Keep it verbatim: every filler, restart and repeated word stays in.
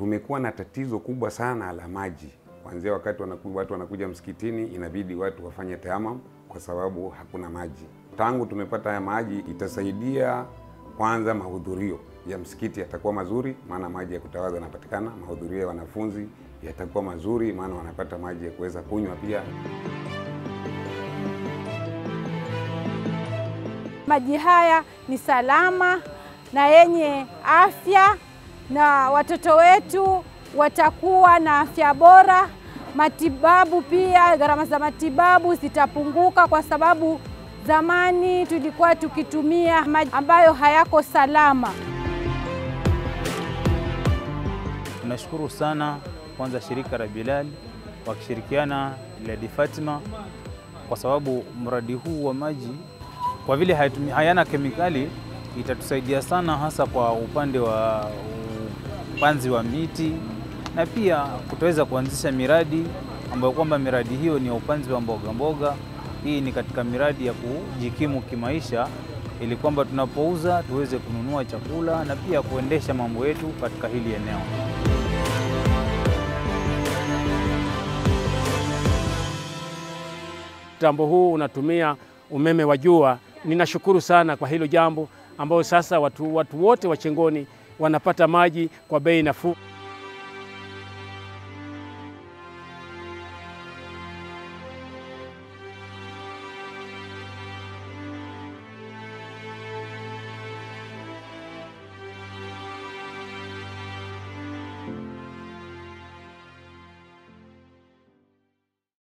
tumekuwa na tatizo kubwa sana la maji. Kuanzia wakati wanakuja, watu wanakuja msikitini, inabidi watu wafanye tayamam kwa sababu hakuna maji. Tangu tumepata haya maji, itasaidia kwanza mahudhurio ya msikiti yatakuwa mazuri, maana maji ya kutawadha yanapatikana. Mahudhurio ya wanafunzi yatakuwa mazuri, maana wanapata maji ya kuweza kunywa pia. Maji haya ni salama na yenye afya, na watoto wetu watakuwa na afya bora. Matibabu pia, gharama za matibabu zitapunguka, kwa sababu zamani tulikuwa tukitumia maji ambayo hayako salama. Tunashukuru sana kwanza shirika la Bilal wakishirikiana na Lady Fatima, kwa sababu mradi huu wa maji kwa vile hayana kemikali itatusaidia sana, hasa kwa upande wa upanzi wa miti, na pia kutaweza kuanzisha miradi ambayo kwamba miradi hiyo ni ya upanzi wa mboga mboga. Hii ni katika miradi ya kujikimu kimaisha, ili kwamba tunapouza tuweze kununua chakula na pia kuendesha mambo yetu katika hili eneo. Mtambo huu unatumia umeme wa jua. Ninashukuru sana kwa hilo jambo, ambao sasa watu, watu wote wa Chengoni wanapata maji kwa bei nafuu.